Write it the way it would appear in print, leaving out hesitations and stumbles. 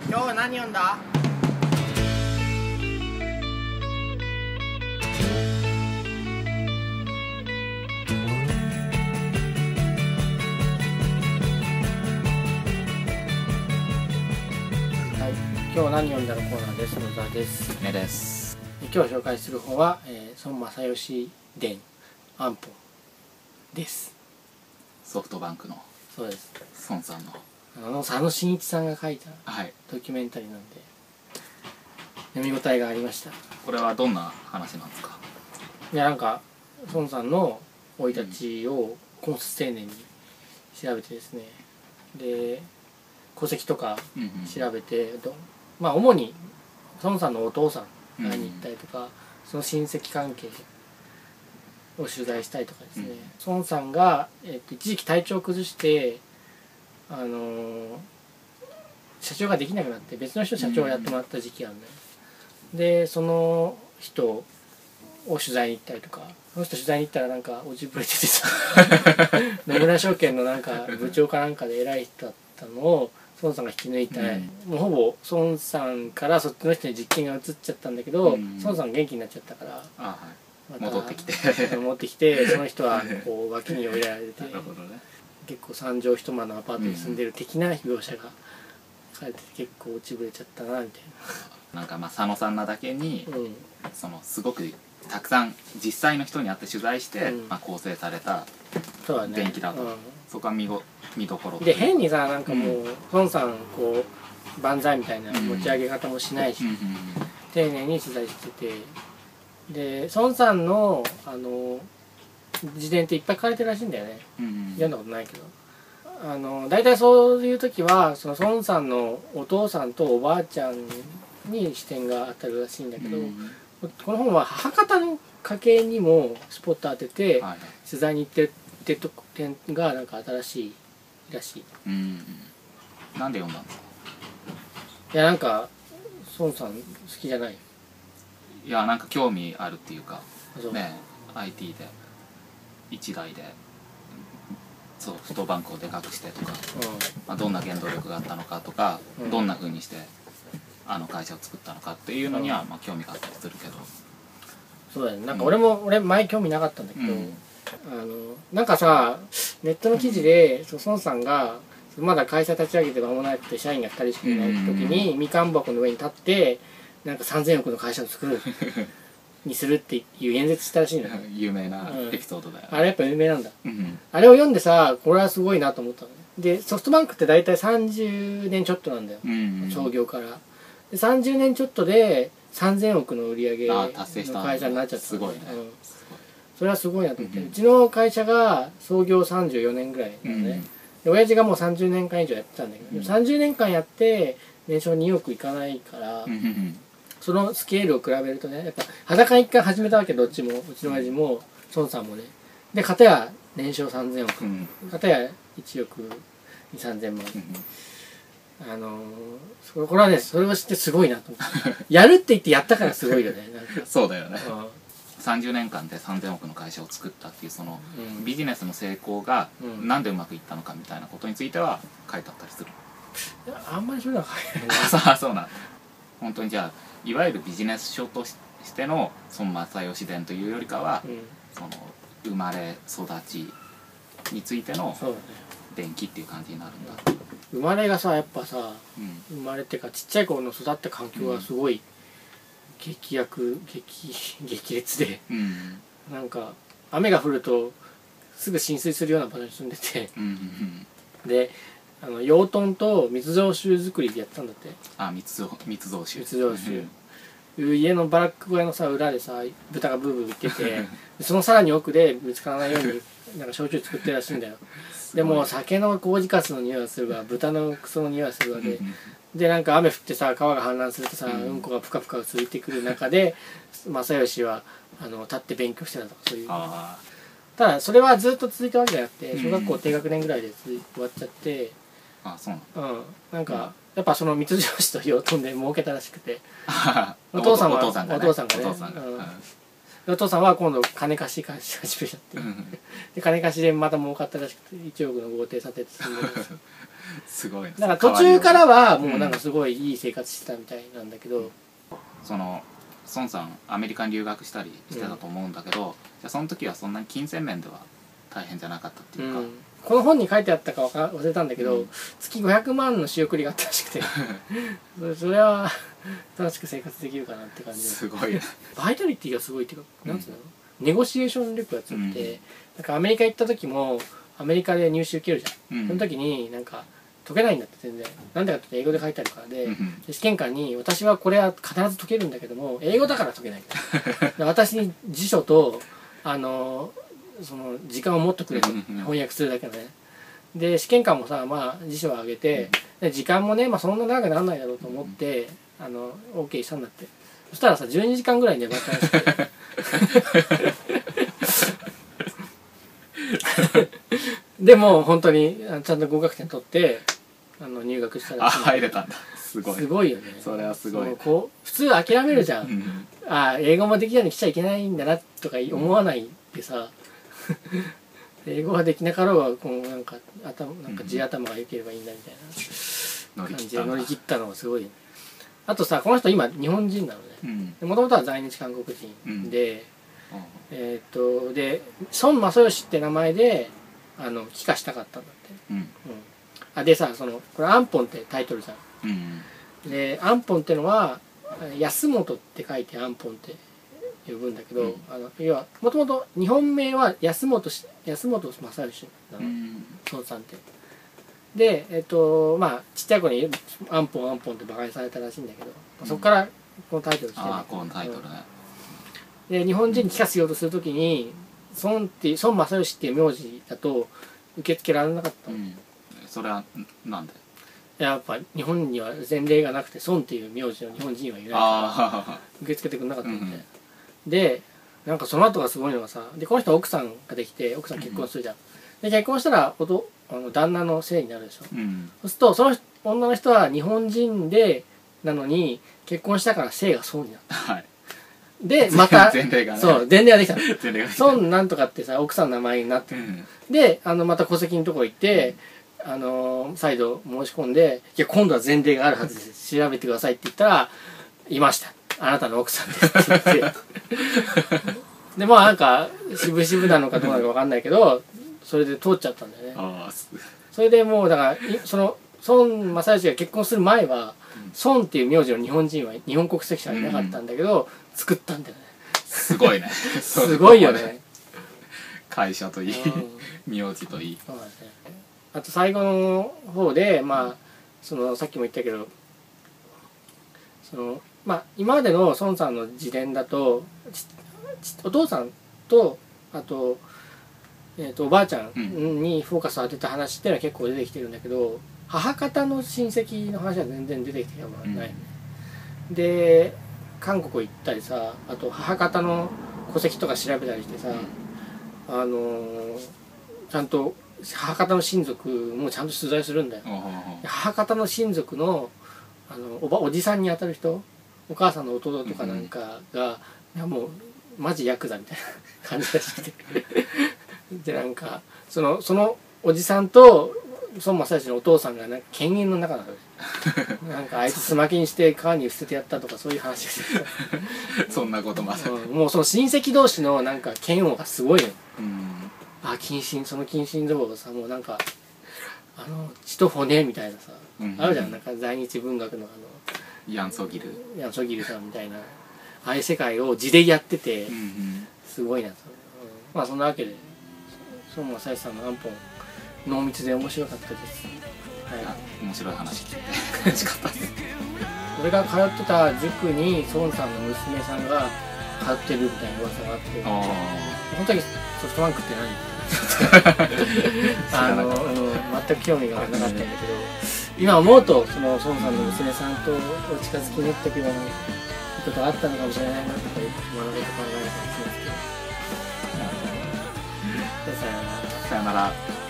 今日は何読んだ？はい、今日何読んだのコーナーです。野沢です。 ねです。 今日紹介する本は、孫正義伝安保です。 ソフトバンクのそうです。 孫さんの佐野真一さんが書いたはいドキュメンタリーなんで読み応えがありました。 これはどんな話なんですか？ いや、なんか孫さんの生い立ちを根節丁寧に調べてですね、で戸籍とか調べて、まあ主に孫さんのお父さんに会いに行ったりとか、その親戚関係を取材したりとかですね、孫さんが、一時期体調を崩して社長ができなくなって別の人社長をやってもらった時期あるんだよ。でその人を取材に行ったりとか、その人取材に行ったらなんか落ちぶれててさ野村証券のなんか部長かなんかで偉い人だったのを孫さんが引き抜いて、もうほぼ孫さんからそっちの人に実権が移っちゃったんだけど、孫さん元気になっちゃったから、 はい、 また戻ってきてその人はこう脇に追いやられてなるほどね、 結構三畳一間のアパートに住んでる的な描写が書かれてて、結構落ちぶれちゃったなみたいな。なんかまあ佐野さんなだけに、 な。 そのすごくたくさん実際の人に会って取材して、まあ、構成された伝記だと、そこは見どころで、変にさなんかもう孫さんこう万歳みたいな持ち上げ方もしないし、丁寧に取材してて、で孫さんの自伝っていっぱい書かれてるらしいんだよね。読んだことないけど、大体そういう時はその孫さんのお父さんとおばあちゃんに視点が当たるらしいんだけど、この本は母方の家系にもスポット当てて取材に行ってるって点がなんか新しいらしい。 なんで読んだんですか？ いや、なんか孫さん好きじゃない？ いや、なんか興味あるっていうかそうね、IT で一台でソフトバンクをでかくしてとか、まあ、どんな原動力があったのかとか、どんな風にしてあの会社を作ったのかっていうのにはまあ興味があったりするけど、 そうだよね。なんか俺前興味なかったんだけど、なんかさネットの記事で孫さんがまだ会社立ち上げて間もなくて社員が2人しかいない時にみかん箱の上に立ってなんか3000億の会社を作るにするっていう演説したらしいんだよ。 有名なエピソードだよ、 あれやっぱ有名なんだ。あれを読んでさ、これはすごいなと思ったのね。でソフトバンクって大体30年ちょっとなんだよ、創業から。で30年ちょっとで3000億の売り上げの会社になっちゃった。 すごいね、 それはすごいなと思って、うちの会社が創業34年ぐらいなのね。で親父がもう30年間以上やってたんだけど、30年間やって年商2億いかないから、そのスケールを比べるとね、やっぱ裸一回始めたわけ、どっちも。うちの親父も孫さんもね。で片や年商3000億、片や1億2、3000万。これはね、それを知ってすごいなと思って。やるって言ってやったからすごいよね。なんかそうだよね。30年間で3000億の会社を作ったっていうそのビジネスの成功がなんでうまくいったのかみたいなことについては書いてあったりする。 あんまりそういうのは書いてない。 そうなんだ。本当にじゃあいわゆるビジネス書としての孫正義伝というよりかは、その生まれ育ちについての伝記っていう感じになるんだ。 生まれがさやっぱさ、生まれってかちっちゃい頃の育った環境がすごい激烈で、なんか雨が降るとすぐ浸水するような場所に住んでて、で養豚と密造酒作りでやったんだって。 密造酒家のバラック小屋のさ裏でさ豚がブーブー言っててそのさらに奥で見つからないようになんか焼酎作ってるらしいんだよ。でも酒の麹カスの匂いがするわ、豚のクソの匂いがするわでなんか雨降ってさ川が氾濫するとさ、うんこがプカプカついてくる中で正義は立って勉強してたとか、そういう。ただそれはずっと続いたわけじゃなくて、小学校低学年ぐらいで終わっちゃって、なんかやっぱその密造酒と養豚で儲けたらしくてお父さんがね、 でお父さんは今度金貸し始めちゃって、で金貸しでまた儲かったらしくて1億の豪邸建てて住んでるんですよ。 すごいだから途中からはもうなんかすごいいい生活してたみたいなんだけど、 その孫さんアメリカに留学したりしてたと思うんだけど、じゃあその時はそんなに金銭面では大変じゃなかったっていうか、 この本に書いてあったか忘れたんだけど、月500万の仕送りがあったらしくてそれは楽しく生活できるかなって感じすごいね。 バイタリティがすごいっていうか、なんつうの、ネゴシエーション力が強くて、なんかアメリカ行った時もアメリカで入試受けるじゃん、その時になんか解けないんだって全然。なんでかって英語で書いてあるからで、試験官に私はこれは必ず解けるんだけども英語だから解けないで私に辞書とその時間を持ってくれと、翻訳するだけのね。で試験官もさ、まあ辞書を上げて、で時間もね、まあ、そんな長くならないだろうと思ってOK したんだって。そしたらさ12時間ぐらい粘ったらしくてでも本当にちゃんと合格点取って入学したらしい。 入れたんだ。すごい。 すごいよね。 それはすごい。 こう普通諦めるじゃん。英語もできるように来ちゃいけないんだなとか思わないでさ英語ができなかろうがこうなんか地頭が良ければいいんだみたいな感じで乗り切ったのがすごいよね。あとさこの人今日本人なのね。もともとは在日韓国人で、で孫正義って名前で帰化したかったんだって。でさこれ「アンポン」ってタイトルじゃん。で「アンポン」ってのは安本って書いて「アンポン」って呼ぶんだけど、要はもともと日本名は安本正義なの、孫さんって。でまあちっちゃい子に「アンポンアンポン」って馬鹿にされたらしいんだけど、そこからこのタイトルしてるんだけど、 このタイトルね。で日本人に帰化しようとするときに孫正義っていう名字だと受け付けられなかったの。 それはなんで？ やっぱ日本には前例がなくて孫っていう名字の日本人はいないから受け付けてくれなかったみたいな。でなんかその後がすごいのがさ、でこの人奥さんができて奥さん結婚するじゃん。で結婚したら旦那の姓になるでしょ。そうするとその女の人は日本人でなのに結婚したから姓が孫になった。でまた前例がね、 そう前例ができたの。 孫なんとかってさ奥さんの名前になってる。でまた戸籍のとこ行って再度申し込んで「いや今度は前例があるはずです調べてください」って言ったら「いましたあなたの奥さんです」って言ってでまあなんか渋々なのかどうなのか分かんないけどそれで通っちゃったんだよね。それでもうだからその孫正義が結婚する前は孫っていう名字の日本人は日本国籍者はいなかったんだけど、作ったんだよね。 すごいね。 すごいよね。 会社といい名字といい。 そうだね。あと最後の方でまあさっきも言ったけどまあ今までの孫さんの自伝だとお父さんとあとおばあちゃんにフォーカスを当てた話っていうのは結構出てきてるんだけど、母方の親戚の話は全然出てきてないね。で韓国行ったりさ、あと母方の戸籍とか調べたりしてさ、ちゃんと母方の親族もちゃんと取材するんだよ。母方の親族のおじさんに当たる人、お母さんの弟とかなんかが、いやもうマジヤクザみたいな感じらしくてでなんかそのおじさんと孫正義のお父さんがなんか犬猿の仲なのでなんかあいつすまきにして川に捨ててやったとかそういう話してそんなことまで、 もうその親戚同士のなんか嫌悪がすごいの。その近親像がさもうなんか血と骨みたいなさ、あるじゃん、なんか在日文学のヤン・ソギルさんみたいなああいう世界を地でやっててすごいなと。まあそんなわけで孫正義さんの「アンポン」濃密で面白かったです。 面白い話聞いて楽しかったです。 俺が通ってた塾に孫さんの娘さんが通ってるみたいな噂があって、その時ソフトバンクって何全く興味がなかったんだけど、今思うとその孫さんの娘さんとお近づきになった時はことがあったのかもしれないなとか学べと考えたりしますけど。さよなら。 さよなら。